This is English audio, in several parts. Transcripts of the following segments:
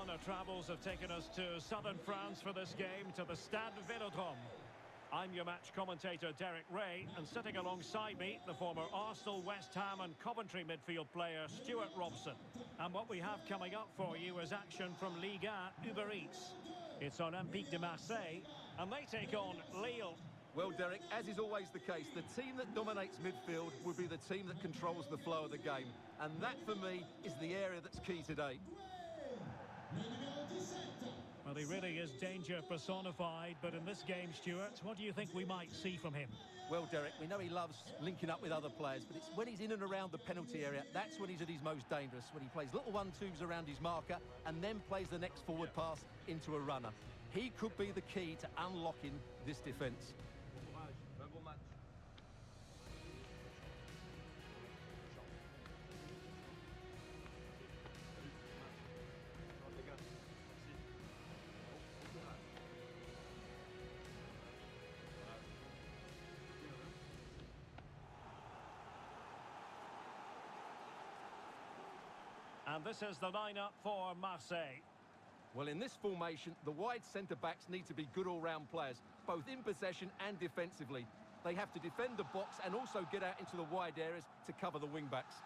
everyone. Our travels have taken us to southern France for this game, to the Stade Vélodrome. I'm your match commentator, Derek Ray, and sitting alongside me, the former Arsenal, West Ham and Coventry midfield player, Stuart Robson. And what we have coming up for you is action from Ligue 1 Uber Eats. It's Olympique de Marseille, and they take on Lille. Well, Derek, as is always the case, the team that dominates midfield will be the team that controls the flow of the game. And that, for me, is the area that's key today. Well, he really is danger personified, but in this game, Stuart, what do you think we might see from him? Well, Derek, we know he loves linking up with other players, but it's when he's in and around the penalty area, that's when he's at his most dangerous, when he plays little one-twos around his marker and then plays the next forward pass into a runner. He could be the key to unlocking this defence. And this is the lineup for Marseille. Well, in this formation, the wide centre-backs need to be good all-round players, both in possession and defensively. They have to defend the box and also get out into the wide areas to cover the wing-backs.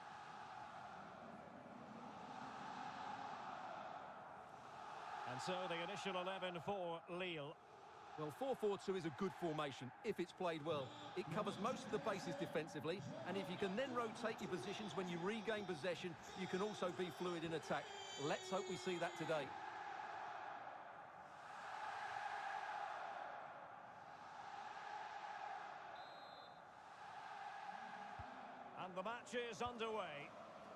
And so the initial 11 for Lille. Well, 4-4-2 is a good formation if it's played well. It covers most of the bases defensively, and if you can then rotate your positions when you regain possession, you can also be fluid in attack. Let's hope we see that today. And the match is underway.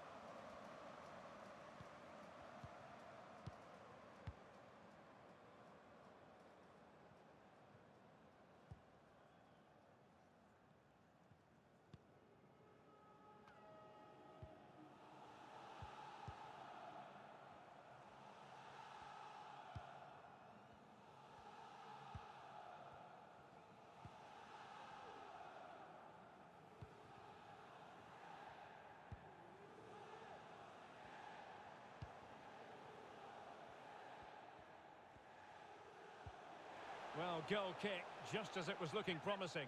Well, goal kick, just as it was looking promising.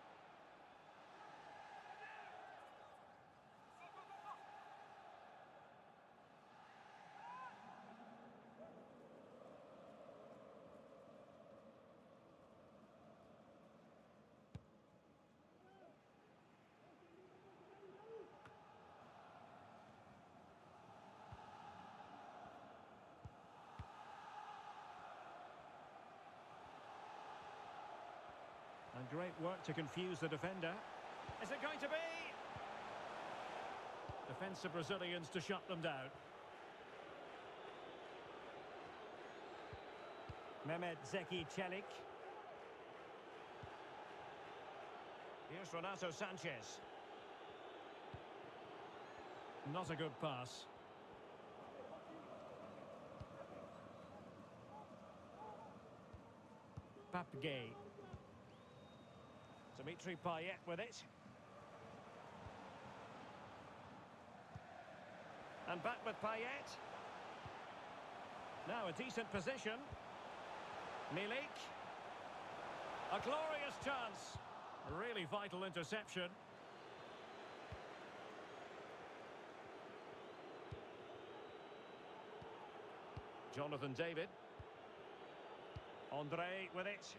And great work to confuse the defender. Is it going to be? Defensive Brazilians to shut them down. Mehmet Zeki Çelik. Here's Renato Sanchez. Not a good pass. Pape Gueye. Dimitri Payet with it. And back with Payet. Now a decent position. Milik. A glorious chance. A really vital interception. Jonathan David. Andre with it.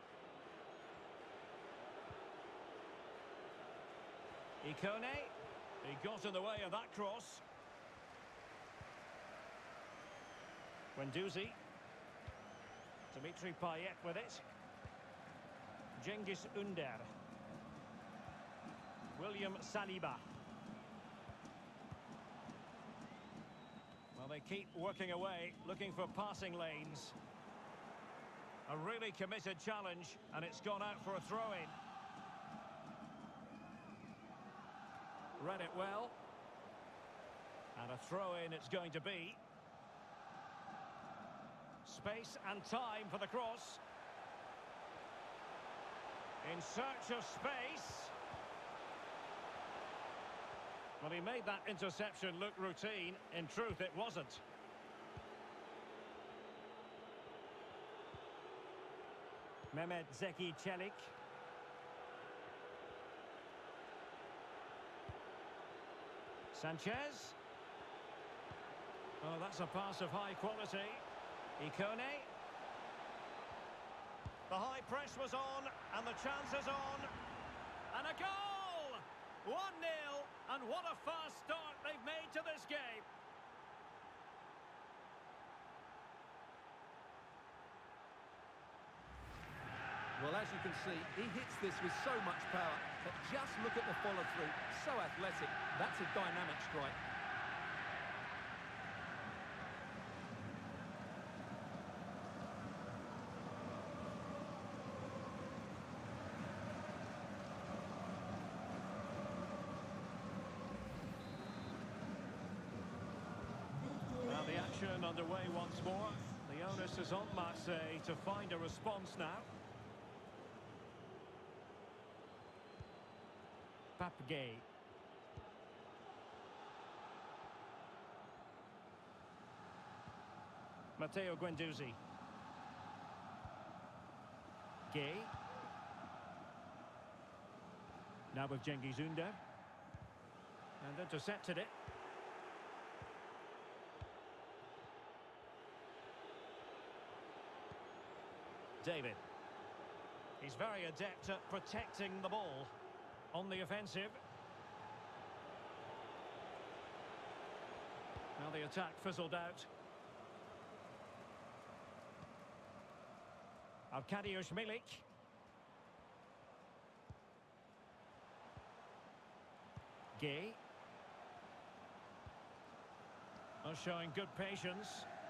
Ikone, he got in the way of that cross. Guendouzi. Dimitri Payet with it. Cengiz Ünder. William Saliba. Well, they keep working away, looking for passing lanes. A really committed challenge, and it's gone out for a throw-in. Read it well. And a throw-in it's going to be. Space and time for the cross. In search of space. Well, he made that interception look routine. In truth, it wasn't. Mehmet Zeki Çelik. Sanchez. Oh, that's a pass of high quality. Ikone. The high press was on, and the chance is on. And a goal! 1-0, and what a fast start they've made to this game. Well, as you can see, he hits this with so much power, but just look at the follow-through. So athletic. That's a dynamic strike. Now the action underway once more. The onus is on Marseille to find a response now. Pape Gueye. Matteo Guendouzi. Gueye. Now with Cengiz Ünder. And intercepted it. David. He's very adept at protecting the ball. On the offensive. Now the attack fizzled out. Arkadiusz Milik. Gueye. Oh, showing good patience.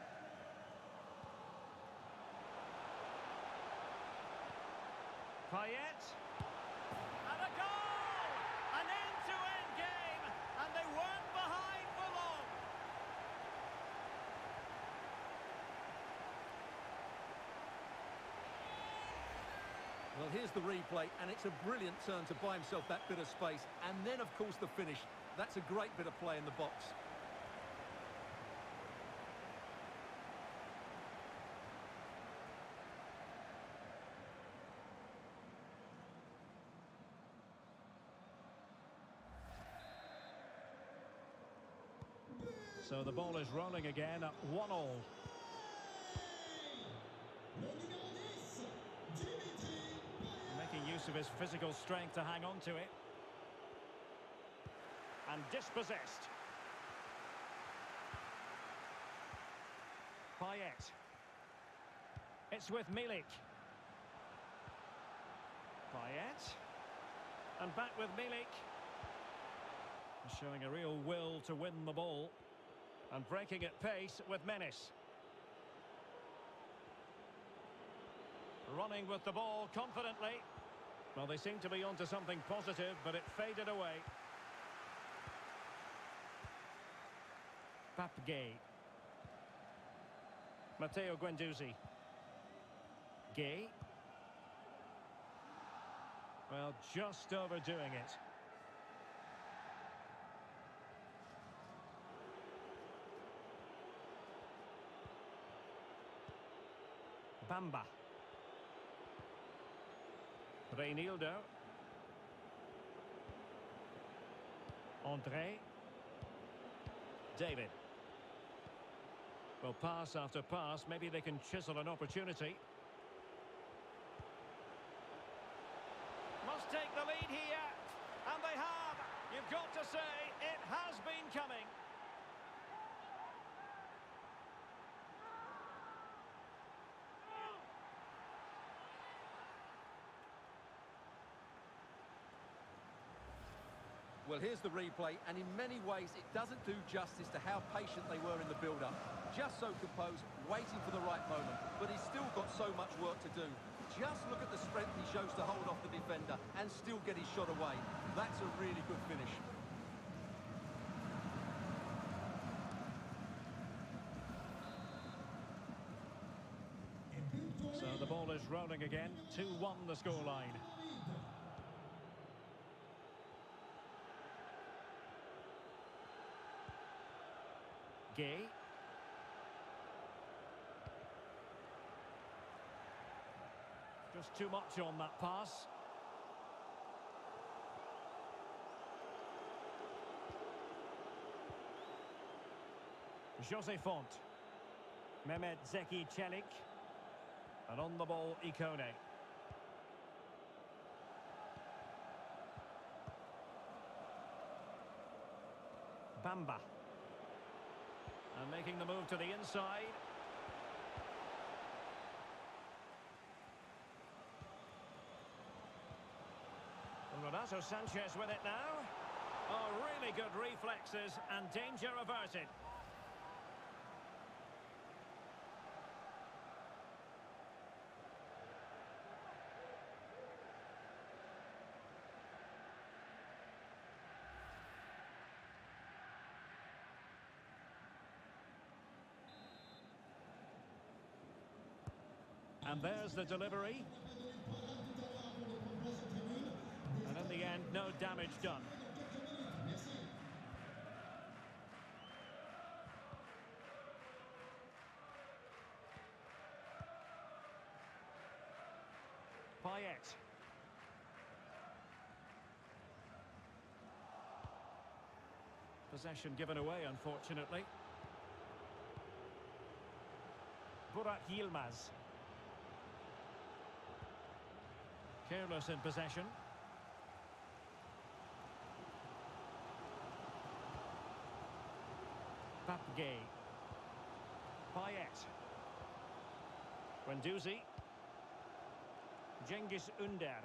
Payet. And a goal! An end-to-end game, and they weren't behind for long. Well, here's the replay, and it's a brilliant turn to buy himself that bit of space. And then, of course, the finish. That's a great bit of play in the box. So the ball is rolling again at 1-1. Making use of his physical strength to hang on to it. And dispossessed. Payet. It's with Milik. Payet. And back with Milik. Showing a real will to win the ball. And breaking at pace with menace. Running with the ball confidently. Well, they seem to be onto something positive, but it faded away. Pape Gueye. Matteo Guendouzi. Gueye. Well, just overdoing it. Bamba. Reinildo. André. David. Well, pass after pass, maybe they can chisel an opportunity. Must take the lead here, and they have. You've got to say, it has been coming. Well, here's the replay, and in many ways it doesn't do justice to how patient they were in the build-up. Just so composed, waiting for the right moment, but he's still got so much work to do. Just look at the strength he shows to hold off the defender and still get his shot away. That's a really good finish. So the ball is rolling again. 2-1 the scoreline. Gueye. Just too much on that pass. Jose Font. Mehmet Zeki Çelik. And on the ball, Ikone. Bamba. And making the move to the inside. Renato Sanchez with it now. Oh, really good reflexes and danger averted. And there's the delivery. And in the end, no damage done. Payet. Possession given away, unfortunately. Burak Yilmaz. Careless in possession. Papgay. Payet. Guendouzi. Cengiz Ünder.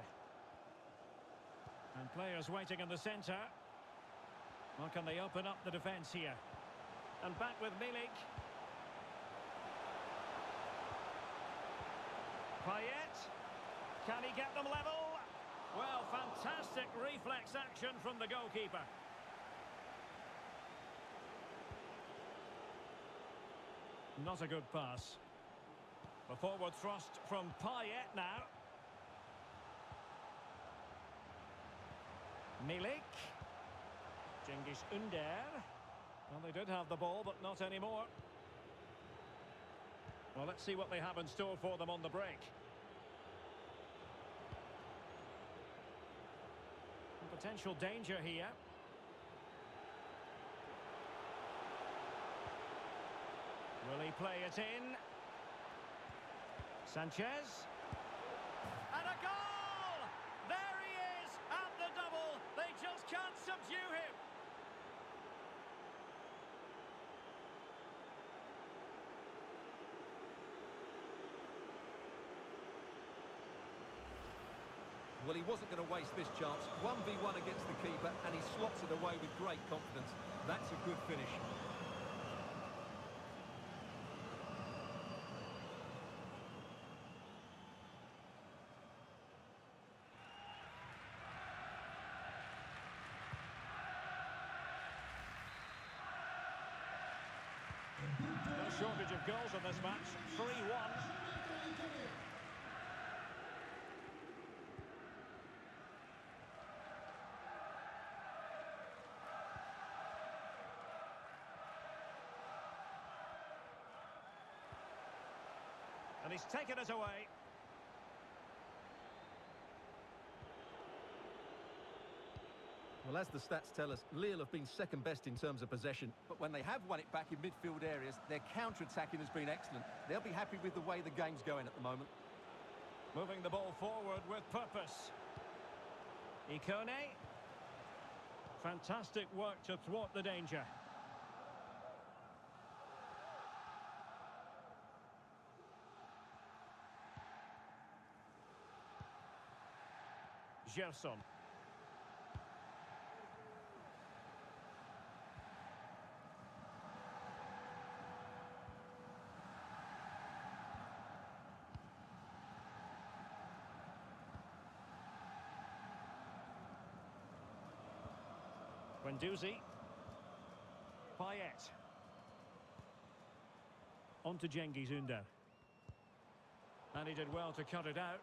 And players waiting in the centre. Well, can they open up the defence here? And back with Milik. Payet. Can he get them level? Well, fantastic reflex action from the goalkeeper. Not a good pass. The forward thrust from Payet now. Milik. Cengiz Ünder. Well, they did have the ball, but not anymore. Well, let's see what they have in store for them on the break. Potential danger here. Will he play it in? Sanchez. And a goal! There he is at the double. They just can't subdue him. Well, he wasn't going to waste this chance. 1v1 against the keeper, and he slots it away with great confidence. That's a good finish. No shortage of goals in this match. 3-1. And he's taken it away. Well, as the stats tell us, Lille have been second best in terms of possession, but when they have won it back in midfield areas, their counter-attacking has been excellent. They'll be happy with the way the game's going at the moment. Moving the ball forward with purpose. Ikone. Fantastic work to thwart the danger. Gerson. Guendouzi. Payet. On to Cengiz Ünder. And he did well to cut it out.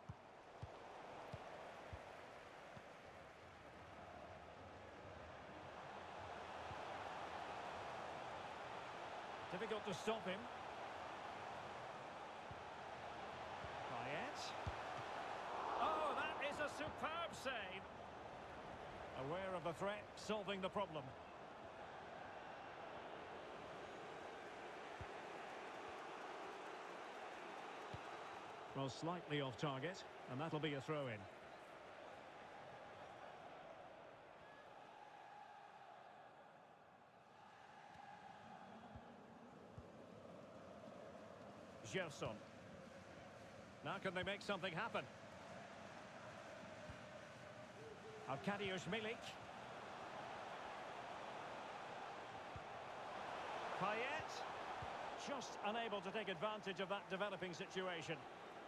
Difficult to stop him. Payet. Superb save. Aware of the threat, solving the problem. Well, slightly off target, and that'll be a throw-in. Gerson. Now can they make something happen? Arkadiusz Milik. Payet. Just unable to take advantage of that developing situation.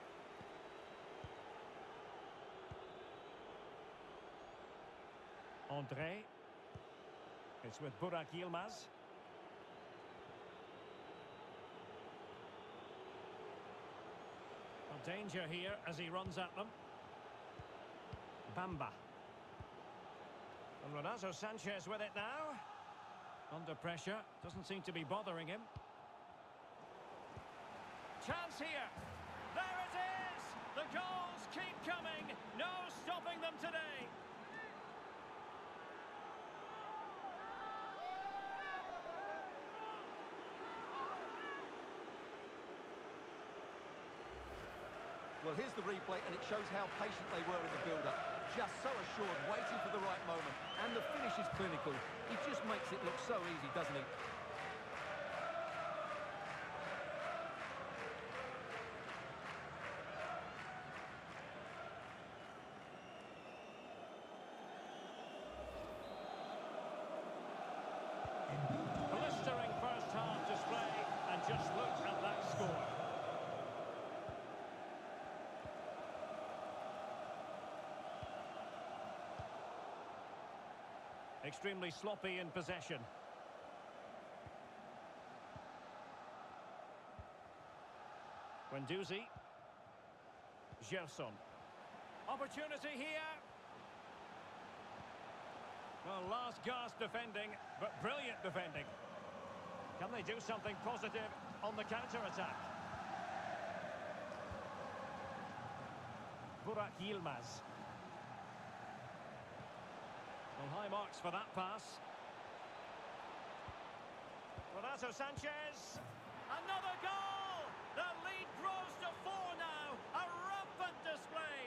André. It's with Burak Yilmaz. Danger here as he runs at them. Bamba. And Renato Sanchez with it now. Under pressure. Doesn't seem to be bothering him. Chance here. There it is! The goals keep coming. No stopping them today. Well, here's the replay, and it shows how patient they were in the build-up. Just so assured, waiting for the right moment. And the finish is clinical. He just makes it look so easy, doesn't he? Blistering first-half display, and just look at that score. Extremely sloppy in possession. Guendouzi. Gerson. Opportunity here. Well, last gasp defending, but brilliant defending. Can they do something positive on the counter-attack? Burak Yilmaz. Well, high marks for that pass. Renato Sanchez. Another goal! The lead grows to 4 now. A rampant display.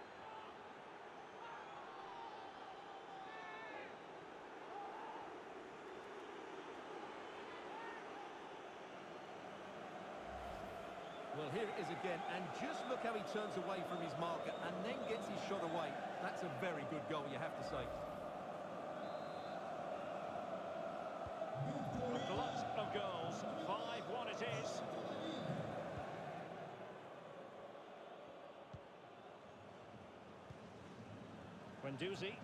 Well, here it is again, and just look how he turns away from his marker and then gets his shot away. That's a very good goal, you have to say. A glut of goals. 5-1 it is. Guendouzi.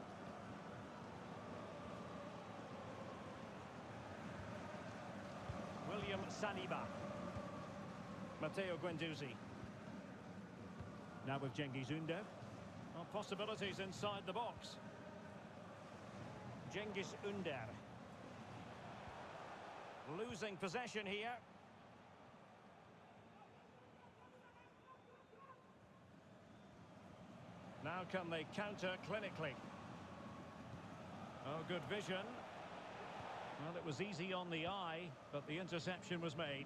William Saliba. Matteo Guendouzi. Now with Cengiz Ünder. Well, possibilities inside the box. Cengiz Ünder. Losing possession here. Now can they counter clinically? Oh, good vision. Well, it was easy on the eye, but the interception was made.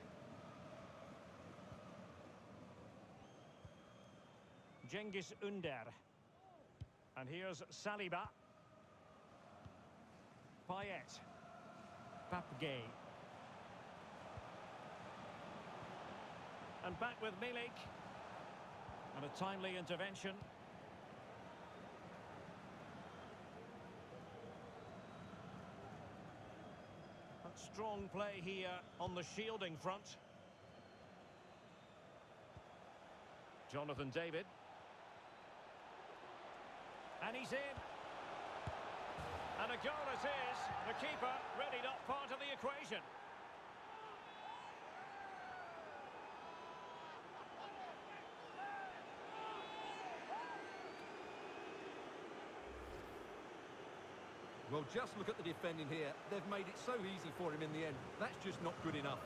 Cengiz Ünder. And here's Saliba. Payet. Pape Gueye. And back with Milik. And a timely intervention. But strong play here on the shielding front. Jonathan David. And he's in. And a goal it is. The keeper really not part of the equation. Well, just look at the defending here. They've made it so easy for him in the end. That's just not good enough.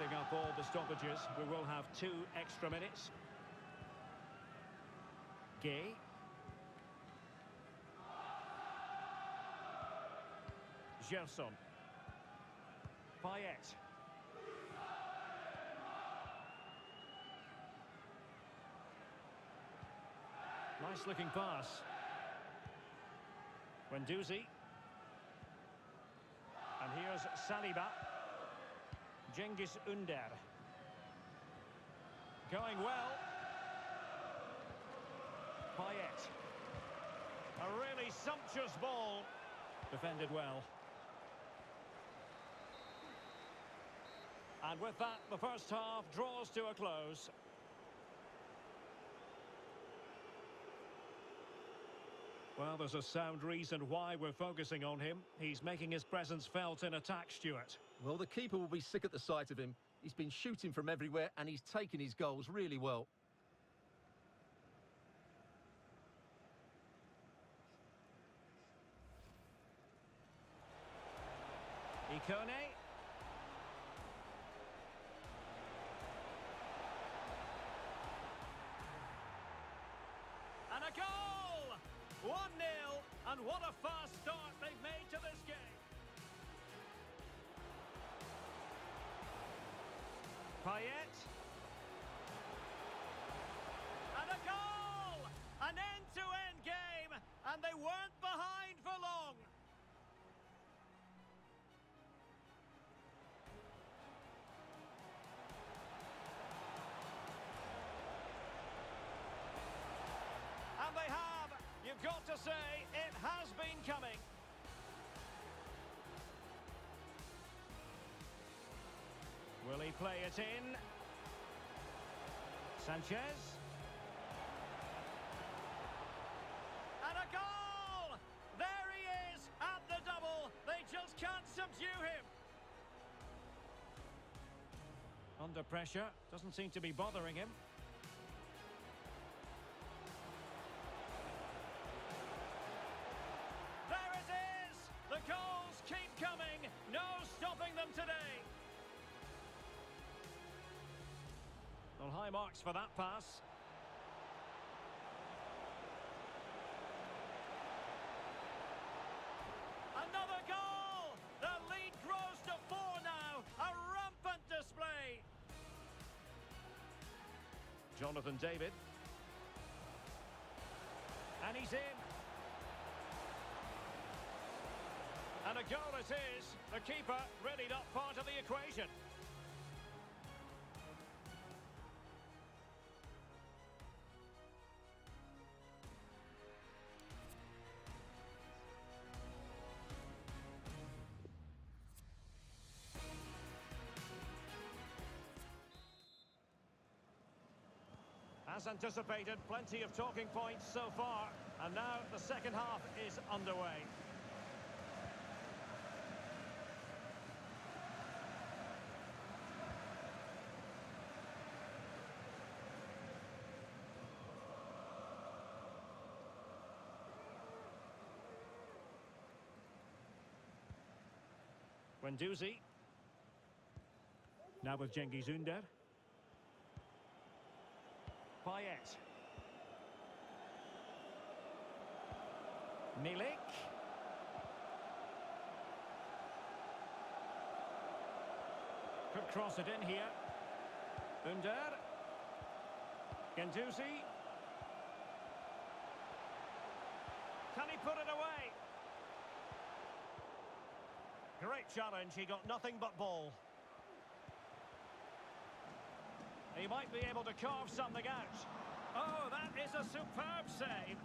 Making up all the stoppages, we will have 2 extra minutes. Gay. Gerson. Payet. Nice looking pass. Guendouzi. And here's Saliba. Cengiz Ünder. Going well. Payet. A really sumptuous ball. Defended well. And with that, the first half draws to a close. Well, there's a sound reason why we're focusing on him. He's making his presence felt in attack, Stuart. Well, the keeper will be sick at the sight of him. He's been shooting from everywhere and he's taken his goals really well. Ikone. And a goal! 1-0, and what a fast start they've made to this game. Payet. And a goal! An end-to-end game, and they weren't behind for long. And they have. You've got to say, it has been coming. Will he play it in? Sanchez. And a goal! There he is at the double. They just can't subdue him. Under pressure. Doesn't seem to be bothering him. The goals keep coming. No stopping them today. Well, high marks for that pass. Another goal. The lead grows to 4 now. A rampant display. Jonathan David. And he's in. And a goal it is. The keeper really not part of the equation. As anticipated, plenty of talking points so far. And now the second half is underway. Guendouzi. Now with Cengiz Ünder. Payet. Milik. Could cross it in here. Ünder. Guendouzi. Can he put it away? Great challenge, he got nothing but ball. He might be able to carve something out. Oh, that is a superb save.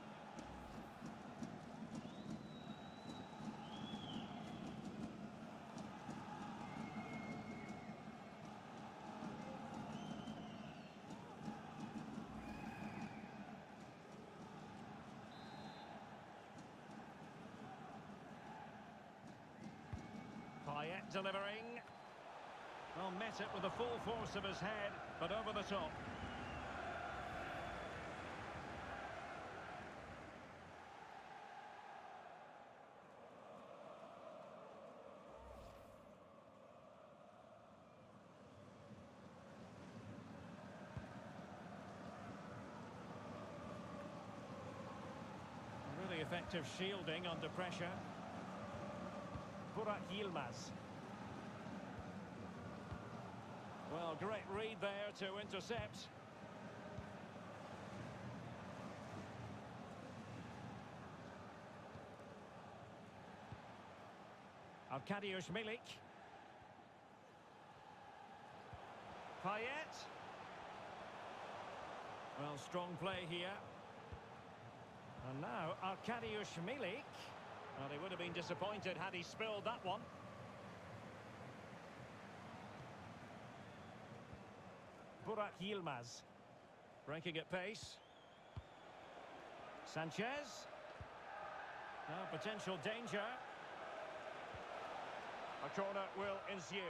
Payet delivering. Well, met it with the full force of his head, but over the top. effective shielding under pressure. Burak Yilmaz. Well, great read there to intercept. Arkadiusz Milik. Payet. Well, strong play here. And now Arkadiusz Milik. Well, he would have been disappointed had he spilled that one. Burak Yilmaz. Breaking at pace. Sanchez. Now potential danger. A corner will ensue.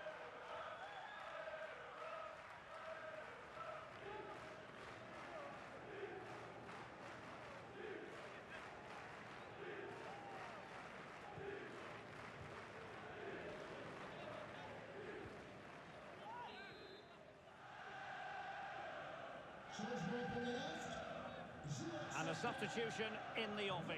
And a substitution in the offing.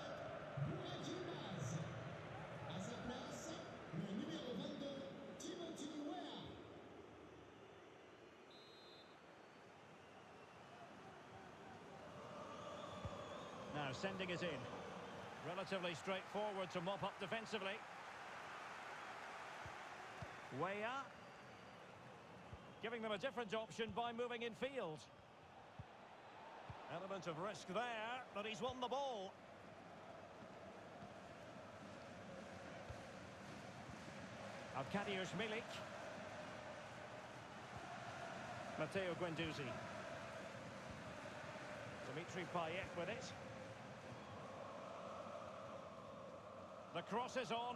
Now sending it in. Relatively straightforward to mop up defensively. Weah. Giving them a different option by moving in field. Element of risk there, but he's won the ball. Arkadiusz Milik. Matteo Guendouzi. Dimitri Payet with it. The cross is on.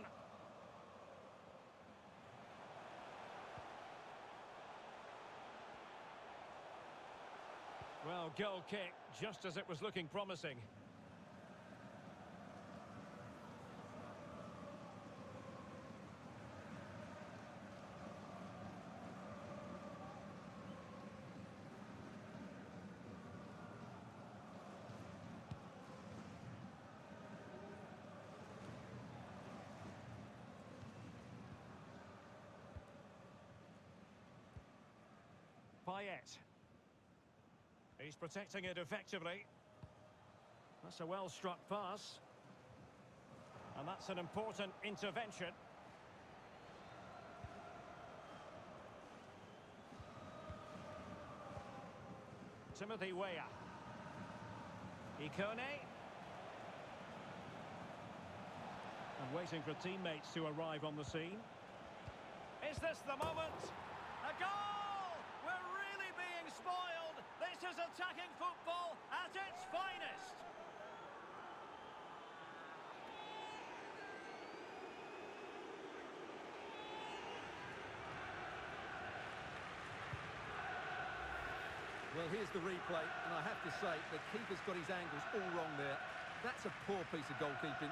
Well, goal kick, just as it was looking promising. Payet. He's protecting it effectively. That's a well-struck pass. And that's an important intervention. Timothy Weah. Ikone. And waiting for teammates to arrive on the scene. Is this the moment? A goal! We're really being spoiled. This is attacking football at its finest. Well, here's the replay, and I have to say, the keeper's got his angles all wrong there. That's a poor piece of goalkeeping.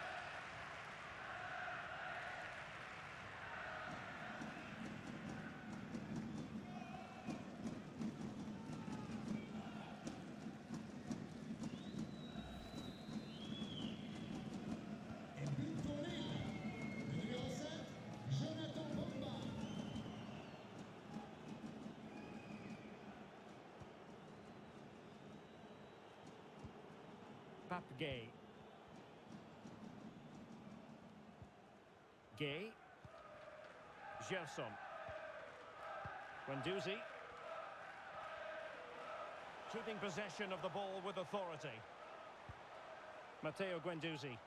Pape Gueye. Gueye. Gerson. Guendouzi. Keeping possession of the ball with authority. Matteo Guendouzi.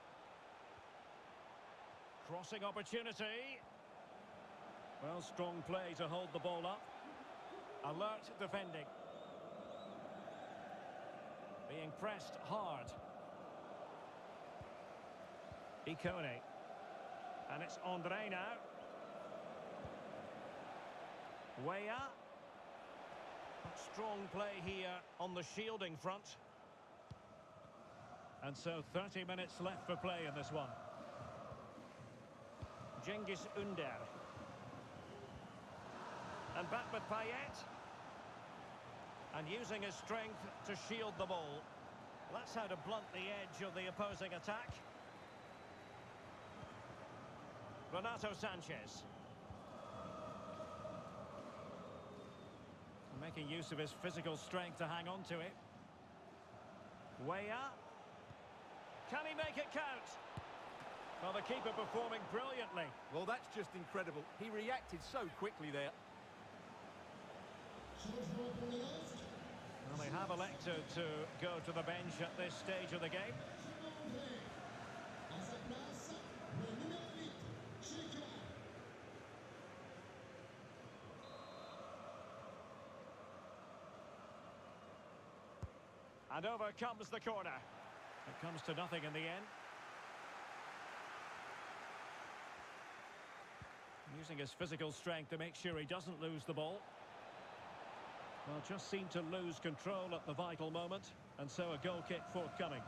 Crossing opportunity. Well, strong play to hold the ball up. Alert defending. Being pressed hard. Ikone. And it's Andre now. Weah. Strong play here on the shielding front. And so 30 minutes left for play in this one. Cengiz Ünder. And back with Payet. And using his strength to shield the ball. That's how to blunt the edge of the opposing attack. Renato Sanchez. Making use of his physical strength to hang on to it. Weah. Can he make it count? Well, the keeper performing brilliantly. Well, that's just incredible. He reacted so quickly there. Well, they have elected to go to the bench at this stage of the game. And over comes the corner. It comes to nothing in the end. Using his physical strength to make sure he doesn't lose the ball. Well, just seemed to lose control at the vital moment, and so a goal kick forthcoming.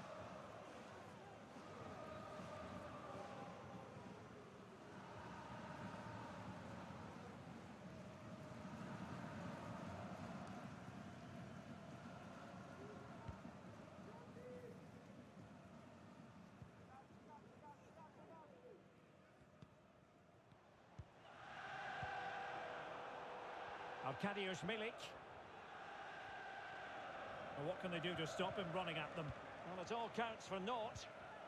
Arkadiusz Milik. Well, what can they do to stop him running at them? Well, it all counts for naught.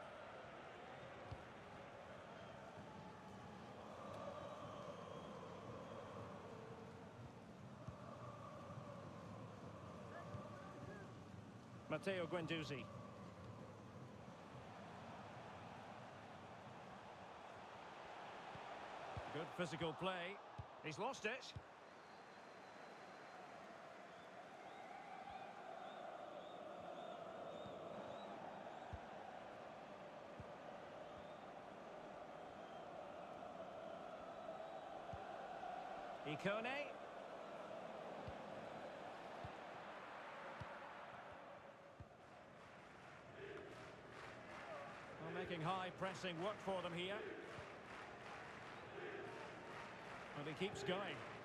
Matteo Guendouzi. Good physical play. He's lost it. Ikone. Well, making high pressing work for them here. And he keeps going.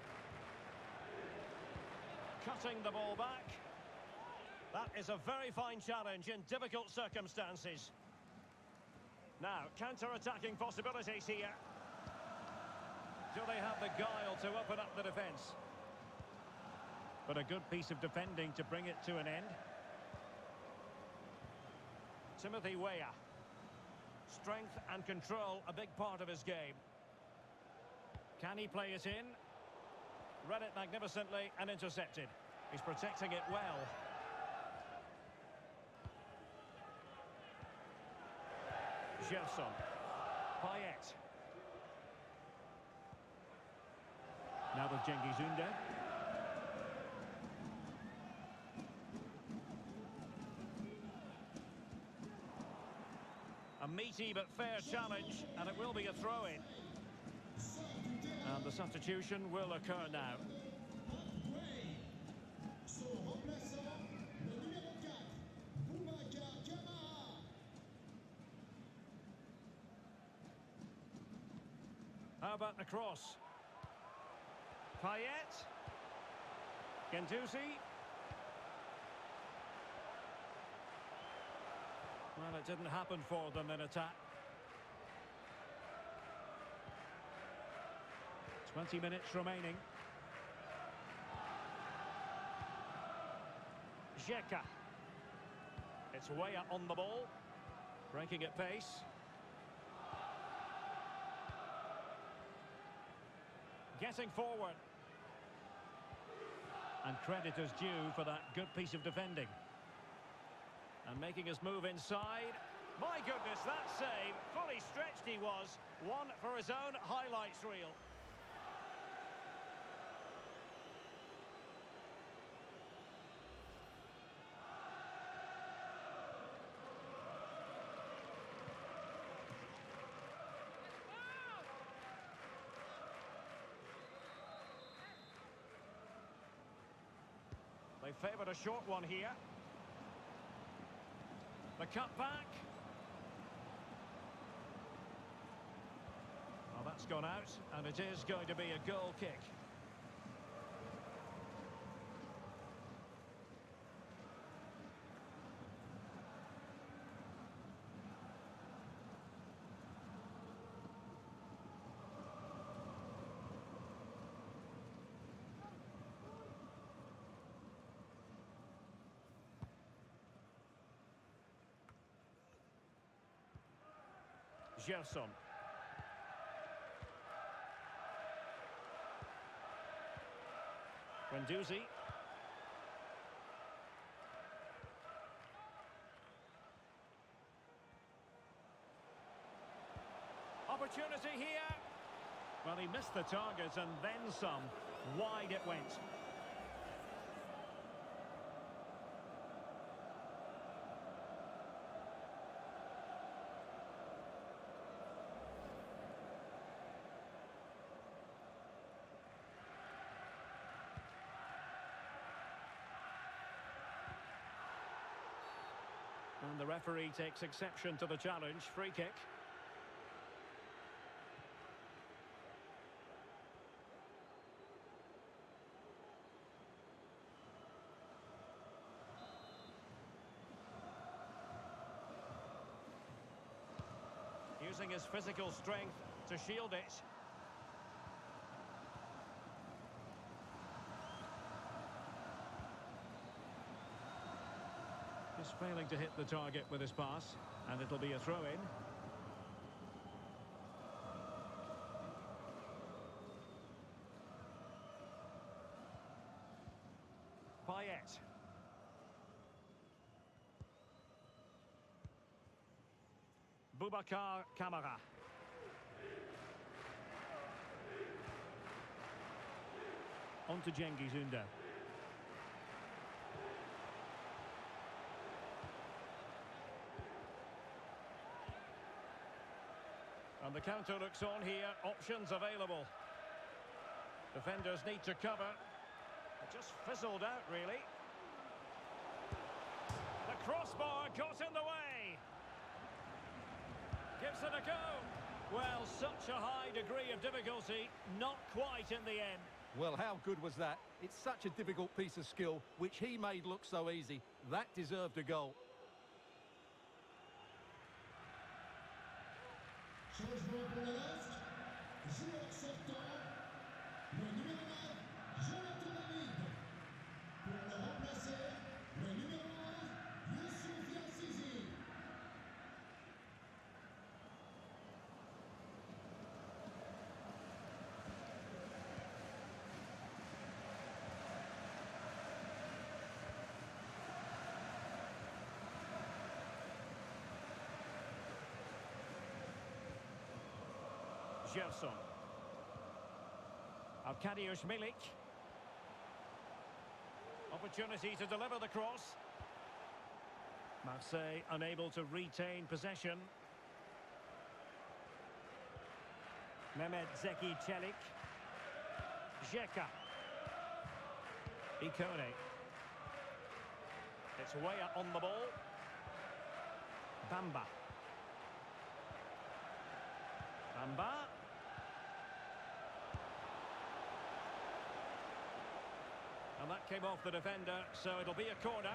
Cutting the ball back. That is a very fine challenge in difficult circumstances. Now, counter-attacking possibilities here. Do they have the guile to open up the defence? But a good piece of defending to bring it to an end. Timothy Weah. Strength and control, a big part of his game. Can he play it in? Read it magnificently and intercepted. He's protecting it well. Gerson. Payet. Now with Cengiz Ünder. A meaty but fair challenge, and it will be a throw-in. And the substitution will occur now. How about the cross? Payet. Guendouzi. Well, it didn't happen for them in attack. 20 minutes remaining. Xhaka. It's Weah on the ball. Breaking at pace. Getting forward. And credit is due for that good piece of defending. And making his move inside. My goodness, that save. Fully stretched he was. One for his own highlights reel. They favoured a short one here. The cut back. Well, that's gone out, and it is going to be a goal kick. Gerson. Guendouzi. Opportunity here. Well, he missed the target and then some. Wide it went. And the referee takes exception to the challenge. Free kick. Using his physical strength to shield it. He's failing to hit the target with his pass, and it'll be a throw-in. Payet. Boubacar Kamara. On to Cengiz Ünder. And the counter looks on here. Options available. Defenders need to cover. It just fizzled out, really. The crossbar got in the way. Gives it a go. Well, such a high degree of difficulty, not quite in the end. Well, how good was that? It's such a difficult piece of skill, which he made look so easy. That deserved a goal. Changement pour le left. Joueur sortant. Le numéro 9, Jonathan David. Pour le remplacer, le numéro 11, Youssouf Yazizi. Gerson. Arkadiusz Milik. Opportunity to deliver the cross. Marseille unable to retain possession. Mehmet Zeki Çelik. Xhaka. Ikone. It's Weah on the ball. Bamba. Bamba. And that came off the defender, so it'll be a corner.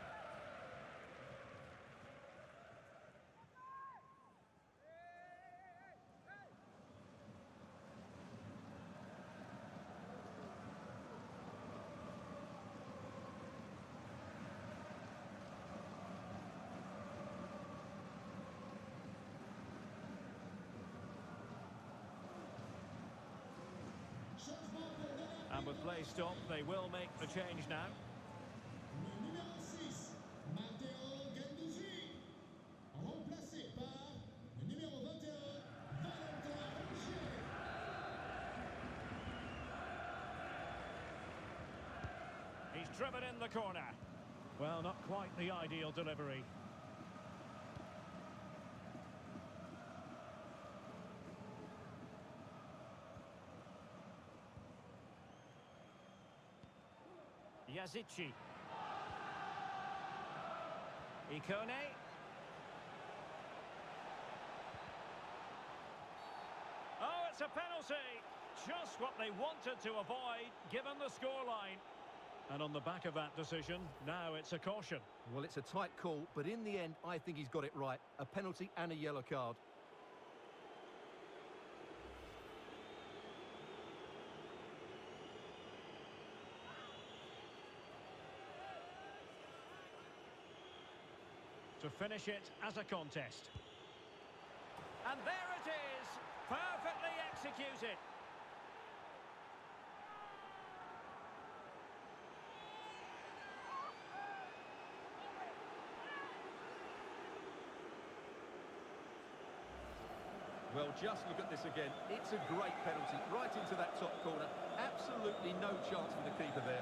And with play stopped, they will make the change now. Le numéro 6, Matteo Guendouzi. Remplacé par le numéro 21, Valentin Rougier. He's driven in the corner. Well, not quite the ideal delivery. Yazici. Ikone. Oh, it's a penalty. Just what they wanted to avoid, given the scoreline. And on the back of that decision, now it's a caution. Well, it's a tight call, but in the end, I think he's got it right. A penalty and a yellow card. To finish it as a contest. And there it is, perfectly executed. Well, just look at this again. It's a great penalty, right into that top corner. Absolutely no chance for the keeper there.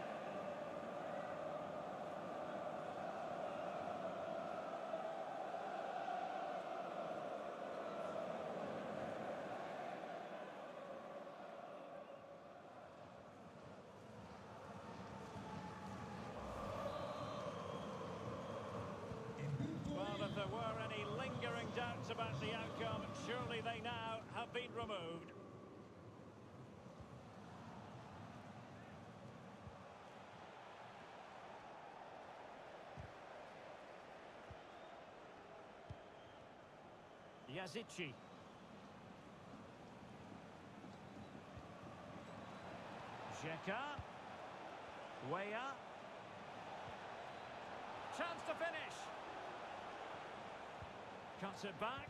Well, if there were any lingering doubts about the outcome, surely they now have been removed. Yazici. Xhaka. Weah. Chance to finish. Cuts it back.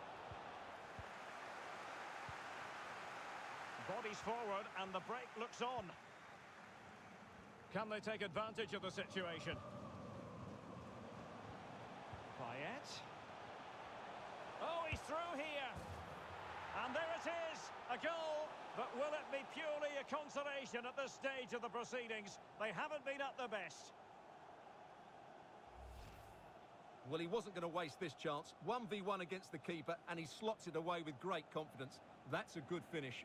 Bodies forward and the break looks on. Can they take advantage of the situation? Payet. Oh, he's through here. And there it is, a goal. But will it be purely a consolation at this stage of the proceedings? They haven't been at their best. Well, he wasn't going to waste this chance. 1v1 against the keeper, and he slots it away with great confidence. That's a good finish.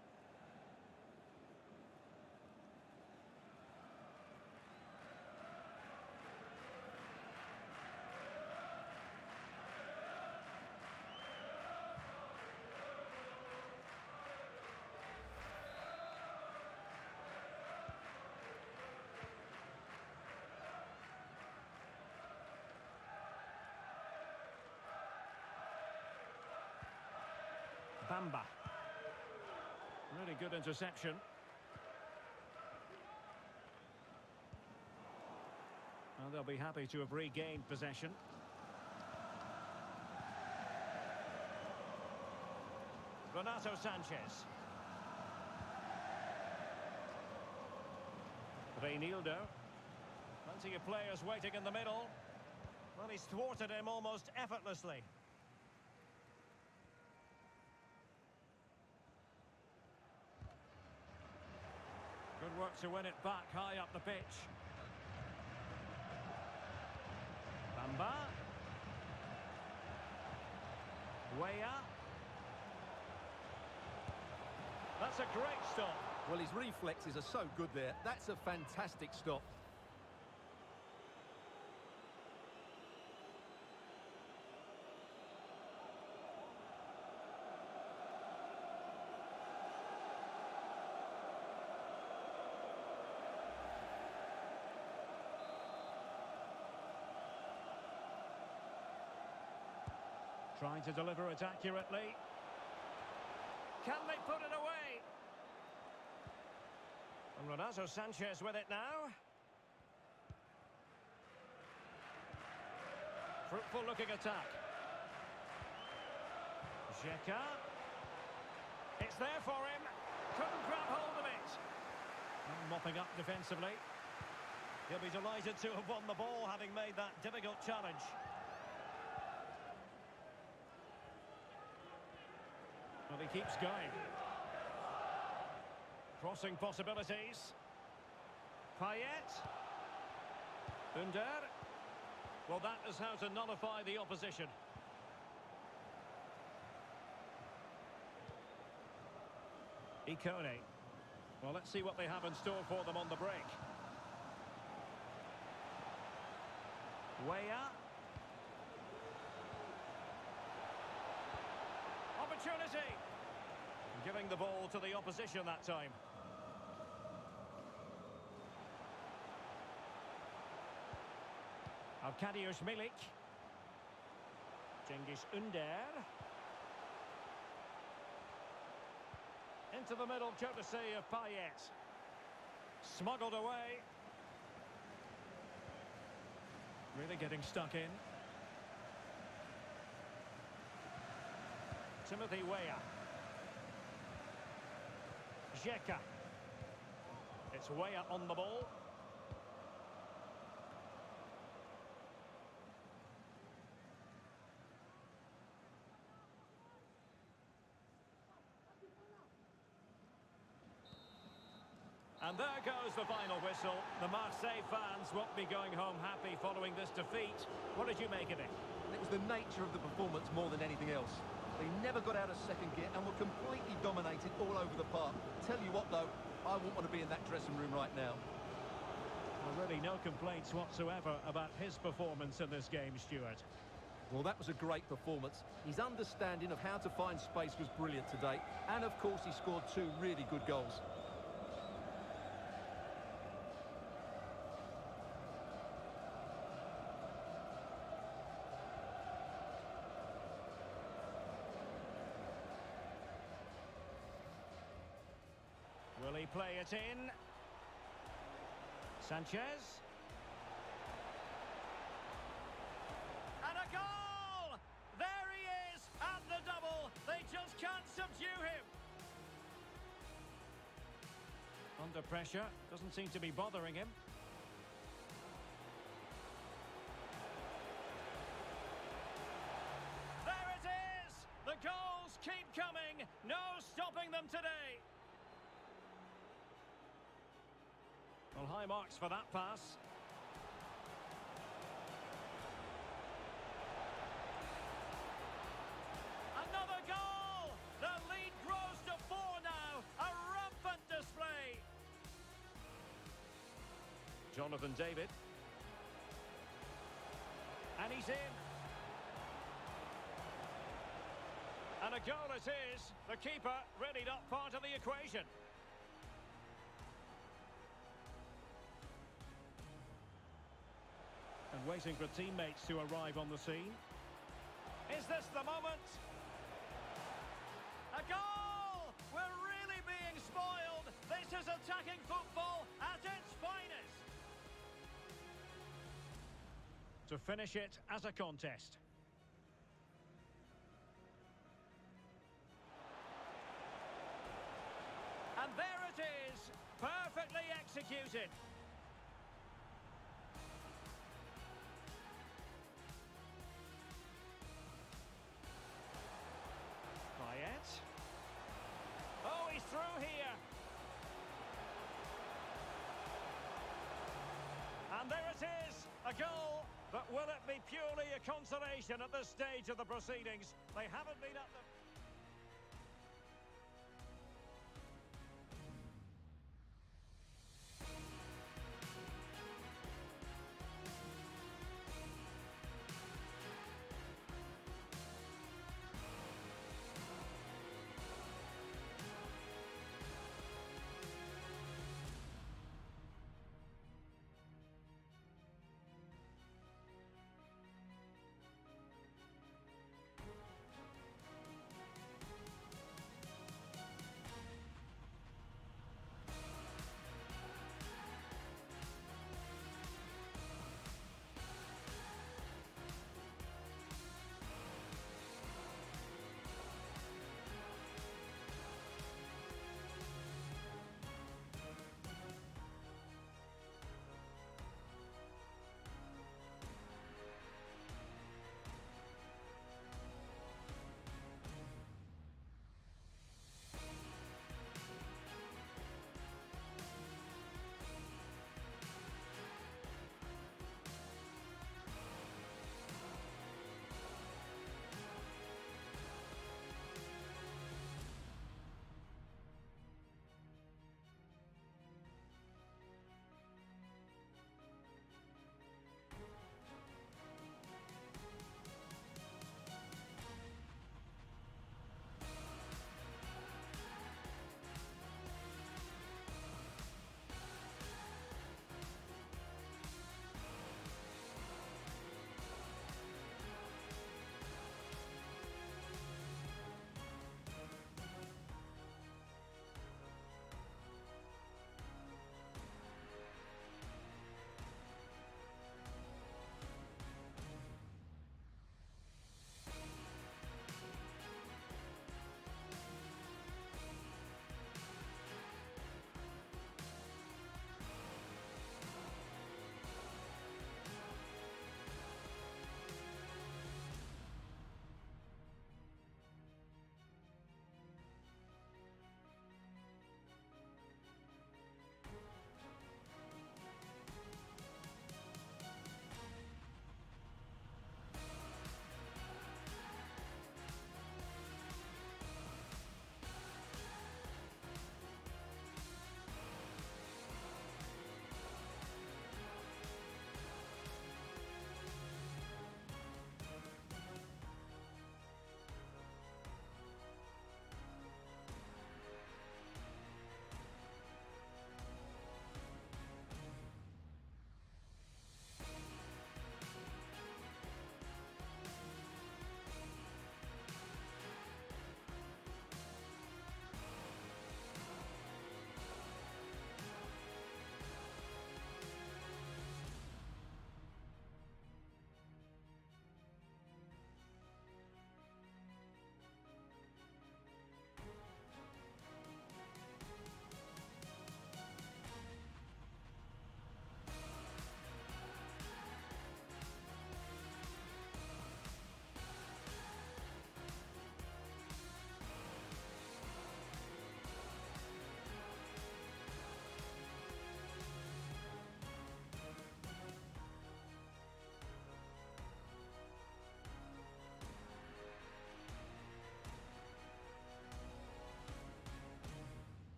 Bamba. Really good interception. Well, they'll be happy to have regained possession. Renato Sanchez. Reinildo. Plenty of players waiting in the middle. Well, he's thwarted him almost effortlessly. Good work to win it back high up the pitch. Bamba. Weah. That's a great stop. Well, his reflexes are so good there. That's a fantastic stop. Trying to deliver it accurately. Can they put it away? And Renato Sanchez with it now. Fruitful looking attack. Xhaka. It's there for him. Couldn't grab hold of it. And mopping up defensively. He'll be delighted to have won the ball, having made that difficult challenge. Well, he keeps going. Crossing possibilities. Payet. Under. Well, that is how to nullify the opposition. Ikone. Well, let's see what they have in store for them on the break. Weah. Opportunity. Giving the ball to the opposition that time. Arkadiusz Milik. Cengiz Ünder. Into the middle, courtesy of Payet. Smuggled away. Really getting stuck in. Timothy Weah. Xhaka. It's Weah on the ball. And there goes the final whistle. The Marseille fans won't be going home happy following this defeat. What did you make of it? It was the nature of the performance more than anything else. They never got out of second gear and were completely dominated all over the park. Tell you what, though, I wouldn't want to be in that dressing room right now. Well, really no complaints whatsoever about his performance in this game, Stuart. Well, that was a great performance. His understanding of how to find space was brilliant today. And, of course, he scored 2 really good goals. Will he play it in? Sanchez. And a goal! There he is at the double. They just can't subdue him. Under pressure, doesn't seem to be bothering him. There it is! The goals keep coming. No stopping them today. Well, high marks for that pass. Another goal! The lead grows to 4 now. A rampant display. Jonathan David. And he's in. And a goal it is. The keeper really not part of the equation. And waiting for teammates to arrive on the scene. Is this the moment? A goal! We're really being spoiled. This is attacking football at its finest. To finish it as a contest. And there it is, perfectly executed. Oh, he's through here. And there it is, a goal. But will it be purely a consolation at this stage of the proceedings? They haven't been at the...